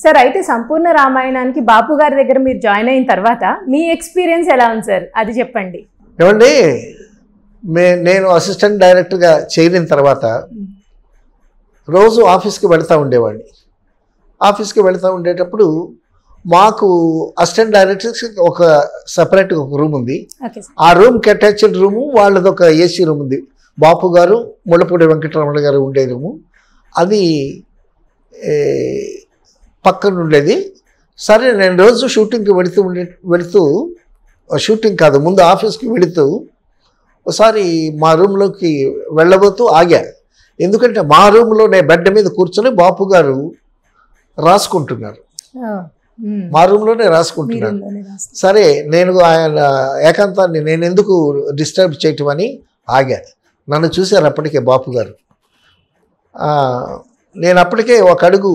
Sir అయితే సంపూర్ణ రామాయణానికి బాపు గారి దగ్గర మీరు జాయిన్ అయిన తర్వాత మీ ఎక్స్పీరియన్స్ ఎలా ఉంది సార్, అది చెప్పండి. ఏమండి, నేను అసిస్టెంట్ డైరెక్టర్గా చేరిన తర్వాత రోజు ఆఫీస్కి వెళ్తూ ఉండేవాడిని. ఆఫీస్కి వెళ్తూ ఉండేటప్పుడు మాకు అసిస్టెంట్ డైరెక్టర్స్ ఒక సపరేట్గా ఒక రూమ్ ఉంది. ఆ రూమ్కి అటాచ్డ్ రూము వాళ్ళది ఒక ఏసీ రూమ్ ఉంది. బాపు గారు ముళ్ళపూడి వెంకటరమణ గారు ఉండే రూము అది పక్కన ఉండేది. సరే, నేను రోజు షూటింగ్కి వెళుతూ షూటింగ్ కాదు ముందు ఆఫీస్కి వెళుతూ ఒకసారి మా రూమ్లోకి వెళ్ళబోతూ ఆగా. ఎందుకంటే మా రూమ్లోనే బెడ్ మీద కూర్చొని బాపు గారు రాసుకుంటున్నారు. మా రూమ్లోనే రాసుకుంటున్నారు. సరే, నేను ఆయన ఏకాంతాన్ని నేను ఎందుకు డిస్టర్బ్ చేయటం అని ఆగా. నన్ను చూశారు అప్పటికే బాపు గారు. నేను అప్పటికే ఒక అడుగు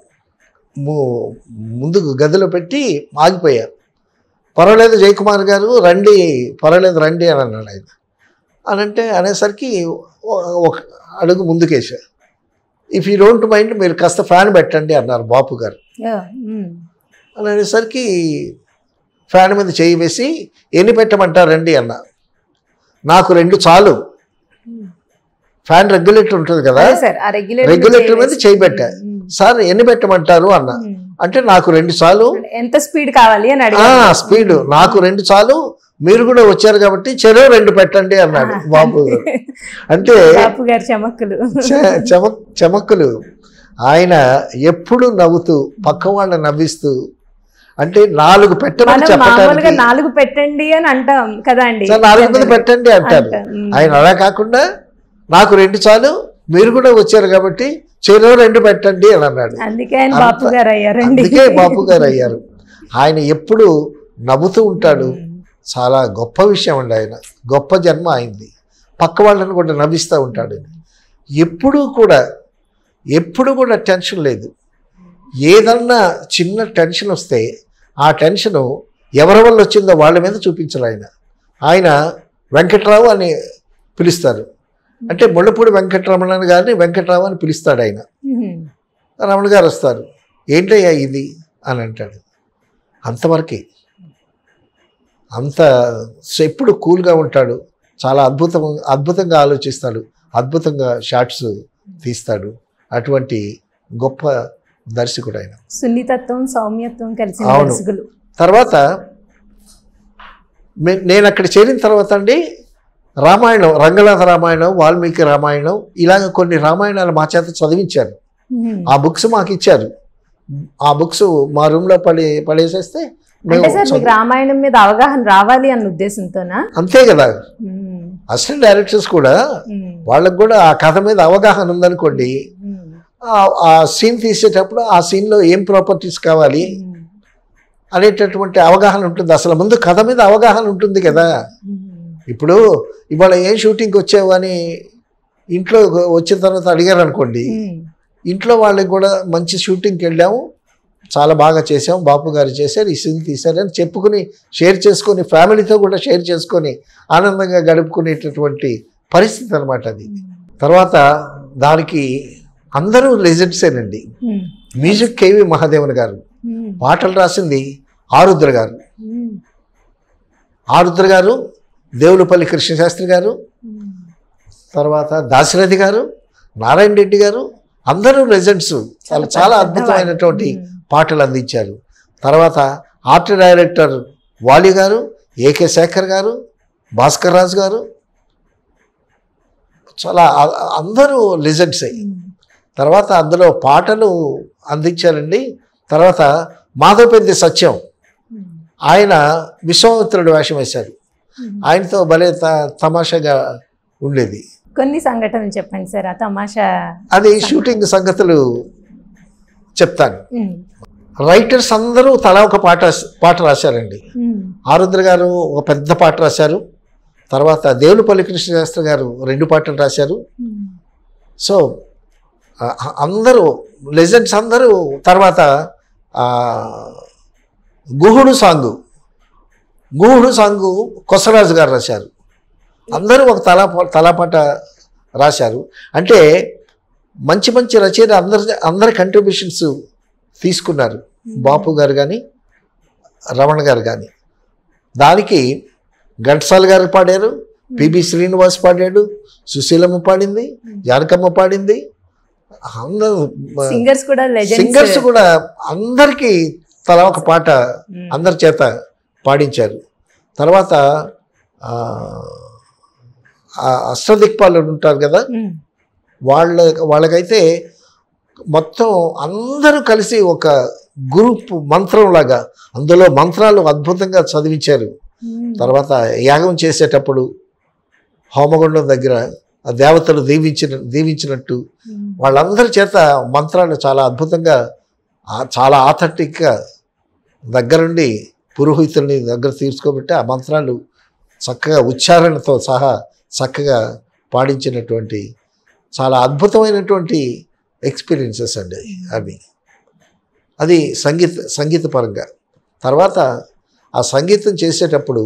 ముందుకు గదిలో పెట్టి ఆగిపోయాను. పర్వాలేదు జయకుమార్ గారు రండి, పర్వాలేదు రండి అని అన్నాడు ఆయన. అనంటే అనేసరికి ఒక అడుగు ముందుకేసా. ఇఫ్ యూ డోంట్ మైండ్ మీరు కాస్త ఫ్యాన్ పెట్టండి అన్నారు బాపు గారు. అని అనేసరికి ఫ్యాన్ మీద చేయి వేసి ఎన్ని పెట్టమంటారండి అన్న. నాకు 2 చాలు. ఫ్యాన్ రెగ్యులేటర్ ఉంటుంది కదా, రెగ్యులేటర్ మీద చేయి పెట్టా. సార్ ఎన్ని పెట్టమంటారు అన్న. అంటే నాకు 2 చాలు. ఎంత స్పీడ్ కావాలి అని స్పీడ్ నాకు 2 చాలు, మీరు కూడా వచ్చారు కాబట్టి చెరో 2 పెట్టండి అన్నాడు బాపు గారు. అంటే చమక్కులు. ఆయన ఎప్పుడు నవ్వుతూ పక్క వాళ్ళని నవ్విస్తూ, అంటే 4 పెట్టమని చెప్పడానికి 4 పెట్టండి అని అంటాం కదా అండి, 4 మంది పెట్టండి అంటారు. ఆయన అలా కాకుండా నాకు 2 చాలు, మీరు కూడా వచ్చారు కాబట్టి చెరో 2 పెట్టండి అని అన్నాడు. అందుకే బాపు గారు అయ్యారు. ఆయన ఎప్పుడు నవ్వుతూ ఉంటాడు. చాలా గొప్ప విషయం అండి. ఆయన గొప్ప జన్మ అయింది. పక్క వాళ్ళని కూడా నవ్విస్తూ ఉంటాడు. ఎప్పుడు కూడా టెన్షన్ లేదు. ఏదన్నా చిన్న టెన్షన్ వస్తే ఆ టెన్షను ఎవరి వల్ల వచ్చిందో వాళ్ళ మీద చూపించాలి. ఆయన వెంకట్రావు అని పిలుస్తారు. అంటే ముళ్ళపూడి వెంకటరమణ గారిని వెంకట్రావు అని పిలుస్తాడు ఆయన. రమణ గారు వస్తారు, ఏంటయ్యా ఇది అని అంటాడు. అంతవరకే. ఎప్పుడు కూల్గా ఉంటాడు. చాలా అద్భుతంగా ఆలోచిస్తాడు. అద్భుతంగా షార్ట్స్ తీస్తాడు. అటువంటి గొప్ప దర్శకుడు ఆయన. సున్నితత్వం, సౌమ్యత్వం కలిసి. తర్వాత నేను అక్కడ చేరిన తర్వాత అండి రామాయణం, రంగనాథ రామాయణం, వాల్మీకి రామాయణం, ఇలాగ కొన్ని రామాయణాలు మా చేత చదివించారు. ఆ బుక్స్ మాకు ఇచ్చారు. ఆ బుక్స్ మా రూమ్లో పడేసేస్తే రామాయణం మీద అవగాహన రావాలి అన్న ఉద్దేశంతోనా? అంతే కదా. అసిస్టెంట్ డైరెక్టర్స్ కూడా వాళ్ళకు కూడా ఆ కథ మీద అవగాహన ఉందనుకోండి, ఆ సీన్ తీసేటప్పుడు ఆ సీన్లో ఏం ప్రాపర్టీస్ కావాలి అనేటటువంటి అవగాహన ఉంటుంది. అసలు ముందు కథ మీద అవగాహన ఉంటుంది కదా. ఇప్పుడు ఇవాళ ఏం షూటింగ్కి వచ్చావు అని ఇంట్లో వచ్చిన తర్వాత అడిగారు అనుకోండి, ఇంట్లో వాళ్ళకి కూడా మంచి షూటింగ్కి వెళ్ళాము, చాలా బాగా చేసాము, బాపు గారు చేశారు, ఈ సీన్ తీశారు అని చెప్పుకుని షేర్ చేసుకొని, ఫ్యామిలీతో కూడా షేర్ చేసుకొని ఆనందంగా గడుపుకునేటటువంటి పరిస్థితి అనమాట అది. తర్వాత దానికి అందరూ లెజెండ్సేనండి. మ్యూజిక్ కేవి మహాదేవన్ గారు, పాటలు రాసింది ఆరుద్ర గారు, దేవులపల్లి కృష్ణశాస్త్రి గారు, తర్వాత దాశరథి గారు, నారాయణ రెడ్డి గారు, అందరూ లెజెండ్స్. చాలా అద్భుతమైనటువంటి పాటలు అందించారు. తర్వాత ఆర్ట్ డైరెక్టర్ వాలి గారు, ఏకే శేఖర్ గారు, భాస్కర్ రాజు గారు, చాలా అందరూ లెజెండ్సే. తర్వాత అందులో పాటలు అందించారండి. తర్వాత మాధవపెద్ది సత్యం, ఆయన విశ్వామిత్రుడు వేషం వేశారు. ఆయనతో భలే తమాషాగా ఉండేది. కొన్ని సంఘటనలు చెప్పండి సార్. ఆ తమాషా అది షూటింగ్ సంగతులు చెప్తాను. రైటర్స్ అందరూ తలా ఒక పాట రాశారండి. ఆరుద్ర గారు ఒక పెద్ద పాట రాశారు. తర్వాత దేవులపల్లి కృష్ణశాస్త్రి గారు 2 పాటలు రాశారు. సో అందరూ లెజెండ్స్ అందరూ. తర్వాత గుహుడు సాంగు కొసరాజు గారు రాశారు. అందరూ ఒక తలాపాట రాశారు. అంటే మంచి మంచి రచయిత అందరి కంట్రిబ్యూషన్స్ తీసుకున్నారు, బాపు గారు కానీ రమణ గారు కానీ. దానికి ఘంటసాల గారు పాడారు, పిబి శ్రీనివాస్ పాడాడు, సుశీలమ్మ పాడింది, జానకమ్మ పాడింది. సింగర్స్ కూడా అందరికీ తలా ఒక పాట అందరి చేత పాడించారు. తర్వాత అష్టదిక్పాలు ఉంటారు కదా, వాళ్ళకైతే మొత్తం అందరూ కలిసి ఒక గ్రూప్ మంత్రం లాగా అందులో మంత్రాలు అద్భుతంగా చదివించారు. తర్వాత యాగం చేసేటప్పుడు హోమగుండం దగ్గర ఆ దేవతలు దీవించినట్టు వాళ్ళందరి చేత మంత్రాలు చాలా అద్భుతంగా, చాలా ఆథెంటిక్గా దగ్గరుండి పురోహితుల్ని దగ్గర తీసుకోబెట్టి ఆ మంత్రాలు చక్కగా ఉచ్చారణతో సహా చక్కగా పాడించినటువంటి చాలా అద్భుతమైనటువంటి ఎక్స్పీరియన్సెస్ అండి అవి. అది సంగీతపరంగా. తర్వాత ఆ సంగీతం చేసేటప్పుడు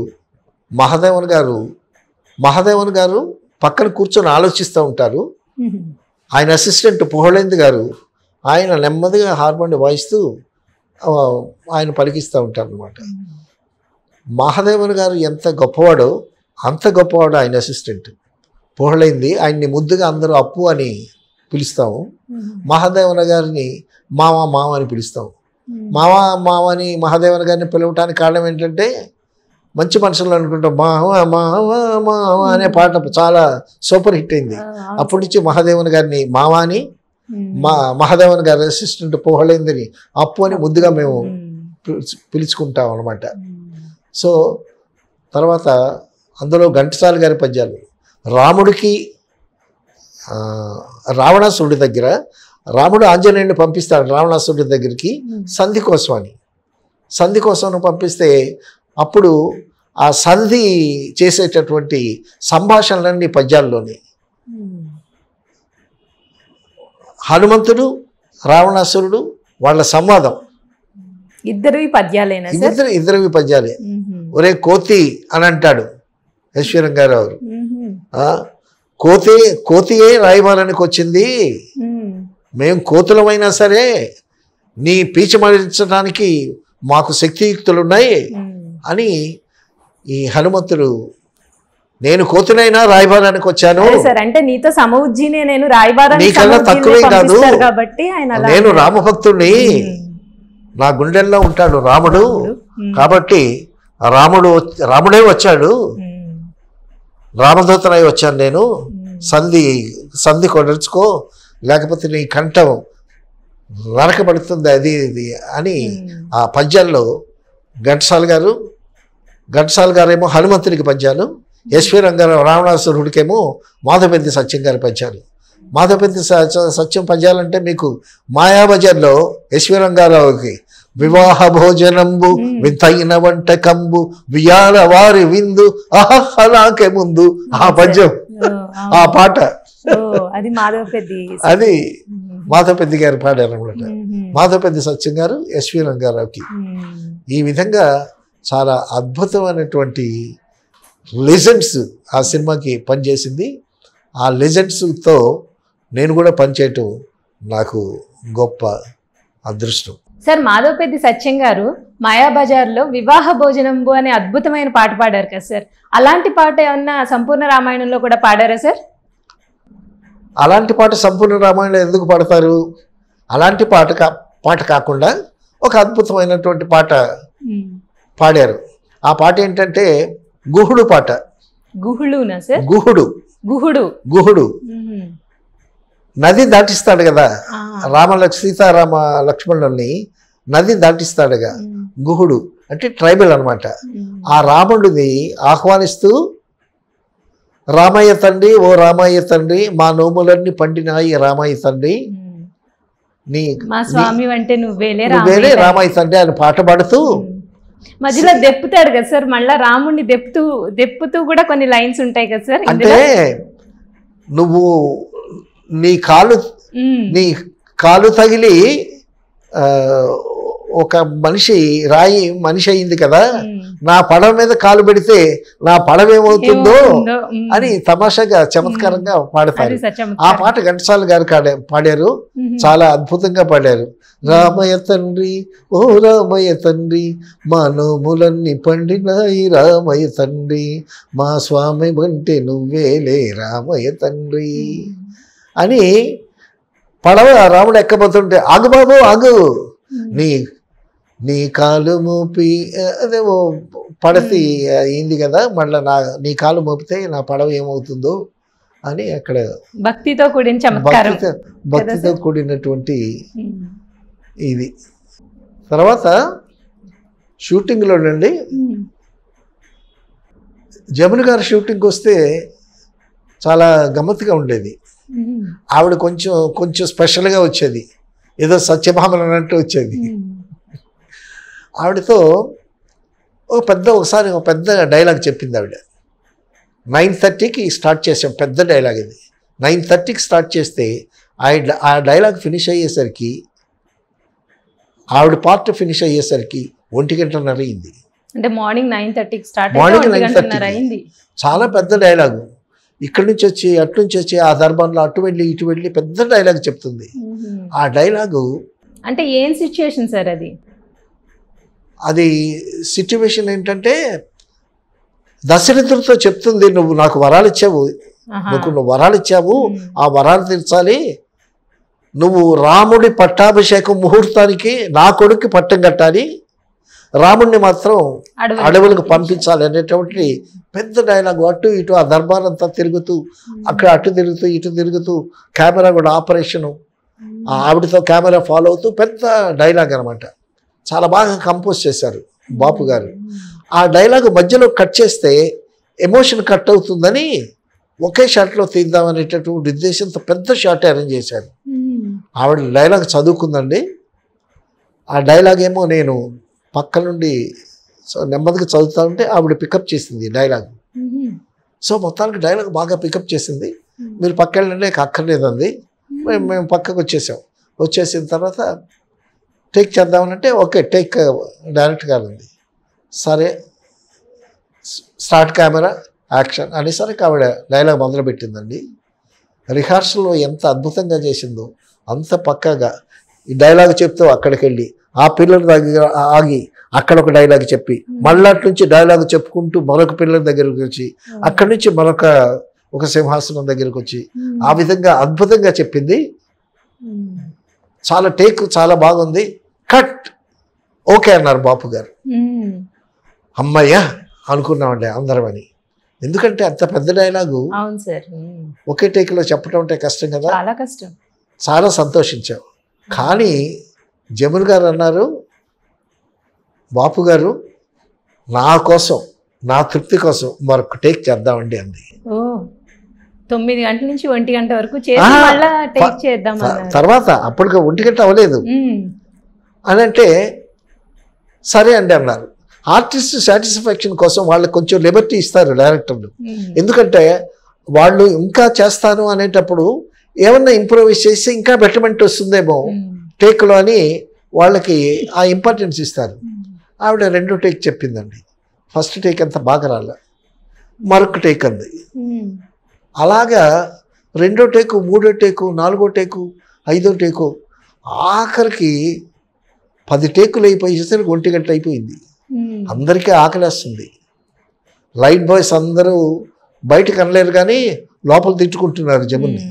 మహాదేవన్ గారు పక్కన కూర్చొని ఆలోచిస్తూ ఉంటారు. ఆయన అసిస్టెంట్ పుహళేంద్ర గారు ఆయన నెమ్మదిగా హార్మోని వాయిస్తూ ఆయన పలికిస్తూ ఉంటారు అన్నమాట. మహాదేవన్ గారు ఎంత గొప్పవాడో అంత గొప్పవాడు ఆయన అసిస్టెంట్ పుహళేంద్ర. ఆయన్ని ముద్దుగా అందరూ అప్పు అని పిలుస్తాము, మహాదేవన్ గారిని మామ అని పిలుస్తాము. మామని మహాదేవన్ గారిని పిలవటానికి కారణం ఏంటంటే మంచి మనుషులు అనుకుంటాం మామ అనే పాట చాలా సూపర్ హిట్ అయింది. అప్పటి నుంచి మహాదేవన్ గారిని మామ అని, మహాదేవన్ గారి అసిస్టెంట్ పుహళేంద్రని అప్పు అని ముద్దుగా మేము పిలుచుకుంటాం అన్నమాట. సో తర్వాత అందులో ఘంటసాల గారి పద్యాలు, రాముడికి రావణాసురుడి దగ్గర రాముడు ఆంజనేయుడిని పంపిస్తాడు రావణాసురుడి దగ్గరికి సంధి కోసం పంపిస్తే అప్పుడు ఆ సంధి చేసేటటువంటి సంభాషణలన్నీ పద్యాల్లోని హనుమంతుడు రావణాసురుడు వాళ్ళ సంవాదం ఇద్దరివి పద్యాలే. ఒరే కోతి అని అంటాడు ఐశ్వర్యంగారావు, కోతియే రాయబారానికి వచ్చింది, మేము కోతులమైనా సరే నీ పీచమరించడానికి మాకు శక్తియుక్తులున్నాయి అని ఈ హనుమంతుడు, నేను కోతునైనా రాయబారానికి వచ్చాను, అంటే నీతో సమవుజ్జినే నేను రాయబారానికి నీకన్నా తక్కువే కాదు, కాబట్టి నేను రామభక్తుడిని, నా గుండెల్లో ఉంటాడు రాముడు, కాబట్టి రాముడే వచ్చాడు, రామదూతనై వచ్చాను నేను, సంధి కొడర్చుకో లేకపోతే నీ కంఠం నరకబడుతుంది అది ఇది అని ఆ పద్యాల్లో ఘంటసాల గారేమో హనుమంతునికి పద్యాలు, ఎస్వి రంగారావు రావణాసురుడికేమో మాధవపెద్ది సత్యం గారి పద్యాలు. మాధవపెద్ది సత్యం పద్యాలంటే మీకు మాయాబజార్లో ఎస్వి రంగారావుకి వివాహ భోజనంబు వింతైన వంటకంబు వియాల వారి విందు ఆహ్లాకే ముందు ఆ పద్యం ఆ పాట అది మాధవపెద్ది గారు పాడారు అనమాట. మాధవపెద్ది సత్యం గారు ఎస్వి రంగారావుకి. ఈ విధంగా చాలా అద్భుతమైనటువంటి లెజెండ్స్ ఆ సినిమాకి పనిచేసింది. ఆ లెజెండ్స్తో నేను కూడా పనిచేయటం నాకు గొప్ప అదృష్టం. సార్ మాధవపెద్ది సత్యం గారు మాయాబజార్లో వివాహ భోజనంబు అనే అద్భుతమైన పాట పాడారు కదా సార్, అలాంటి పాట ఏమన్నా సంపూర్ణ రామాయణంలో కూడా పాడారా సార్? అలాంటి పాట సంపూర్ణ రామాయణంలో ఎందుకు పాడతారు? అలాంటి పాట కాకుండా ఒక అద్భుతమైనటువంటి పాట పాడారు. ఆ పాట ఏంటంటే గుహుడు పాట. గుహుడునా సార్? గుహుడు నది దాటిస్తాడు కదా, సీతారామ లక్ష్మణుల్ని నది దాటిస్తాడుగా. గుహుడు అంటే ట్రైబల్ అనమాట. ఆ రాముడిని ఆహ్వానిస్తూ రామయ్య తండ్రి, ఓ రామయ్య తండ్రి, మా నోములన్నీ పండినాయి రామయ్య తండ్రి, నీ స్వామి అంటే నువ్వేలే రామయ్య తండ్రి అని పాట పాడుతూ మధ్యలో దెప్పుతాడు కదా సార్, మళ్ళా రాముడిని దెప్పుతూ కూడా కొన్ని లైన్స్ ఉంటాయి కదా సార్. అంటే నువ్వు నీ కాలు తగిలి ఒక రాయి మనిషి అయింది కదా, నా పడవ మీద కాలు పెడితే నా పడవ ఏమవుతుందో అని తమాషాగా చమత్కారంగా పాడతారు. ఆ పాట ఘంటసాల గారు పాడారు, చాలా అద్భుతంగా పాడారు. రామయ్య తండ్రి ఓ రామయ్య తండ్రి మా నోములన్నీ పండినాయి రామయ్య తండ్రి, మా స్వామి వంటే నువ్వేలే రామయ్య తండ్రి అని పడవ రాముడు ఎక్కబోతుంటే, ఆగు బాబు ఆగు, నీ కాలు మోపి అదేమో పడతి అయింది కదా, మళ్ళీ నీ కాలు మోపితే నా పడవ ఏమవుతుందో అని అక్కడ భక్తితో కూడినటువంటి ఇది. తర్వాత షూటింగ్లో నుండి జమున గారు షూటింగ్కి వస్తే చాలా గమ్మత్తుగా ఉండేది. ఆవిడ కొంచెం స్పెషల్గా వచ్చేది, ఏదో సత్యభామలు అన్నట్టు వచ్చేది. ఆవిడతో ఒకసారి ఒక పెద్ద డైలాగ్ చెప్పింది ఆవిడ. 9:30కి స్టార్ట్ చేసాం, పెద్ద డైలాగ్ ఇది. 9:30కి స్టార్ట్ చేస్తే ఆ డైలాగ్ ఫినిష్ అయ్యేసరికి, ఆవిడ పార్ట్ ఫినిష్ అయ్యేసరికి 1:30 అయింది. అంటే మార్నింగ్ 9:30కి స్టార్ట్ మార్నింగ్ 9:30 చాలా పెద్ద డైలాగు. ఇక్కడి నుంచి వచ్చి అటు నుంచి వచ్చి ఆ దర్బార్లో అటు వెళ్ళి ఇటు వెళ్ళి పెద్ద డైలాగ్ చెప్తుంది. ఆ డైలాగు అంటే ఏం సిచ్యుయేషన్ సార్ అది? అది సిచ్యువేషన్ ఏంటంటే, దశరథుడితో చెప్తుంది, నువ్వు నాకు వరాలు ఇచ్చావు, నువ్వు వరాలు ఇచ్చావు, ఆ వరాలు తీర్చాలి, నువ్వు రాముడి పట్టాభిషేకం ముహూర్తానికి నా కొడుక్కి పట్టం కట్టాలి, రాముడిని మాత్రం అడవులకు పంపించాలి అనేటువంటి పెద్ద డైలాగ్. అటు ఇటు ఆ దర్బార్ అంతా తిరుగుతూ, అక్కడ అటు తిరుగుతూ ఇటు తిరుగుతూ, కెమెరా కూడా ఆపరేషను, ఆవిడతో కెమెరా ఫాలో అవుతూ పెద్ద డైలాగ్ అనమాట. చాలా బాగా కంపోజ్ చేశారు బాపు గారు. ఆ డైలాగ్ మధ్యలో కట్ చేస్తే ఎమోషన్ కట్ అవుతుందని ఒకే షాట్లో తీద్దామనేటటువంటి ఉద్దేశంతో పెద్ద షాట్ అరేంజ్ చేశారు. ఆవిడ డైలాగ్ చదువుకుందండి. ఆ డైలాగ్ ఏమో నేను పక్క నుండి నెమ్మదిగా చదువుతా ఉంటే ఆవిడ పికప్ చేసింది డైలాగ్. సో మొత్తానికి డైలాగ్ బాగా పికప్ చేసింది. మీరు పక్క వెళ్ళండి, అక్కర్లేదండి. మేము పక్కకు వచ్చేసిన తర్వాత టేక్ చేద్దామనంటే ఓకే టేక్ డైరెక్ట్ కాదండి, సరే స్టార్ట్ కెమెరా యాక్షన్ అనేసరికి ఆవిడ డైలాగ్ మొదలుపెట్టిందండి. రిహార్సల్లో ఎంత అద్భుతంగా చేసిందో అంత పక్కాగా ఈ డైలాగ్ చెప్తూ అక్కడికి వెళ్ళి ఆ పిల్లల దగ్గర ఆగి అక్కడ ఒక డైలాగ్ చెప్పి, మళ్ళీ అటు నుంచి డైలాగ్ చెప్పుకుంటూ మరొక పిల్లల దగ్గరకు వచ్చి, అక్కడి నుంచి ఒక సింహాసనం దగ్గరకు వచ్చి, ఆ విధంగా అద్భుతంగా చెప్పింది. చాలా టేక్ చాలా బాగుంది, కట్ ఓకే అన్నారు బాపు గారు. అమ్మయ్యా అనుకున్నామండి అందరం అని. ఎందుకంటే అంత పెద్ద డైలాగు ఒకే టేక్లో చెప్పడం అంటే కష్టం కదా, చాలా కష్టం. చాలా సంతోషించాం. కానీ జమున గారు అన్నారు, బాపు గారు నా కోసం, నా తృప్తి కోసం మరొక టేక్ చేద్దామండి అంది. 9 గంటల నుంచి 1 గంట వరకు చేద్దాం. తర్వాత అప్పటికి 1 గంట అవ్వలేదు అని అంటే సరే అండి అన్నారు. ఆర్టిస్ట్ సాటిస్ఫాక్షన్ కోసం వాళ్ళకి కొంచెం లిబర్టీ ఇస్తారు డైరెక్టర్లు. ఎందుకంటే వాళ్ళు ఇంకా చేస్తాను అనేటప్పుడు ఏమన్నా ఇంప్రూవైజ్ చేసి ఇంకా బెటర్మెంట్ వస్తుందేమో టేక్లో అని వాళ్ళకి ఆ ఇంపార్టెన్స్ ఇస్తారు. ఆవిడ 2వ టేక్ చెప్పిందండి. ఫస్ట్ టేక్ అంత బాగా రాలే, మరొక టేక్ అంది. అలాగా 2వ టేకు, 3వ టేకు, 4వ టేకు, 5వ టేకు, ఆఖరికి 10 టేకులు అయిపోయేసరికి 1 గంట అయిపోయింది. అందరికీ ఆకలేస్తుంది. లైట్ బాయ్స్ అందరూ బయటకు అనలేరు కానీ లోపల తిట్టుకుంటున్నారు జమున్ని.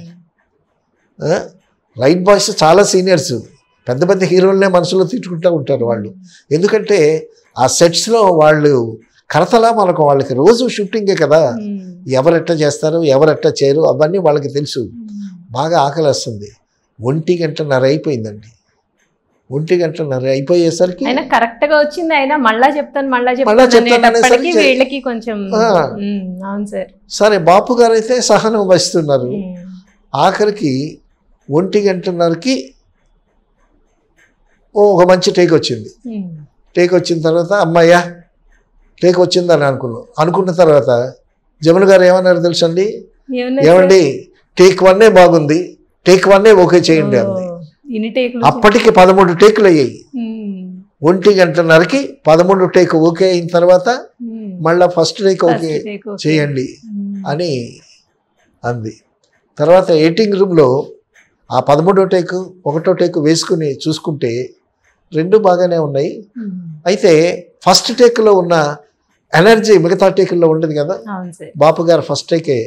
లైట్ బాయ్స్ చాలా సీనియర్స్, పెద్ద పెద్ద హీరోలనే మనసులో తిట్టుకుంటూ ఉంటారు వాళ్ళు. ఎందుకంటే ఆ సెట్స్లో వాళ్ళు కరతలా మనకు వాళ్ళకి రోజు షూటింగే కదా, ఎవరెట్టా చేస్తారు ఎవరెట్టా చేయరు అవన్నీ వాళ్ళకి తెలుసు. బాగా ఆకలేస్తుంది. 1 గంటన్నర అయిపోయిందండి. 1 గంటన్నర అయిపోయేసరికి కరెక్ట్ గా వచ్చింది. అయినా మళ్ళా చెప్తాను వీళ్ళకి కొంచెం సరే బాపు గారు అయితే సహనం వహిస్తున్నారు. ఆఖరికి 1 గంటన్నరకి ఒక మంచి టేక్ వచ్చింది. టేక్ వచ్చిన తర్వాత అమ్మయ్యా టేక్ వచ్చిందని అనుకున్న తర్వాత జమున గారు ఏమన్నారు తెలుసండి? ఏమండి టేక్ 1 బాగుంది, టేక్ 1 ఓకే చేయండి అంది. అప్పటికి 13 టేకులు అయ్యాయి. 1:30కి 13 టేక్ ఓకే అయిన తర్వాత మళ్ళీ ఫస్ట్ టేక్ ఓకే చేయండి అని అంది. తర్వాత ఎడిటింగ్ రూమ్లో ఆ 13వ టేక్ 1వ టేక్ వేసుకుని చూసుకుంటే రెండు బాగానే ఉన్నాయి. అయితే ఫస్ట్ టేక్లో ఉన్న ఎనర్జీ మిగతా టేకుల్లో ఉండదు కదా. బాపు గారు ఫస్ట్ టేకే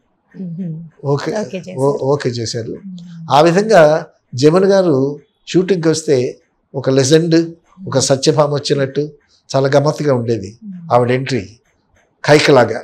ఓకే చేశారు. ఆ విధంగా జమున గారు షూటింగ్కి వస్తే ఒక లెజెండ్, ఒక సత్యభామ వచ్చినట్టు చాలా గమ్మత్తుగా ఉండేది ఆవిడ ఎంట్రీ, కైకలాగా.